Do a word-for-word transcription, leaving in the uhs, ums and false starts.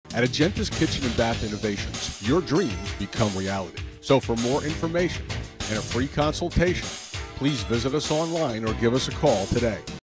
At Agenta's Kitchen and Bath Innovations, your dreams become reality. So for more information and a free consultation, please visit us online or give us a call today.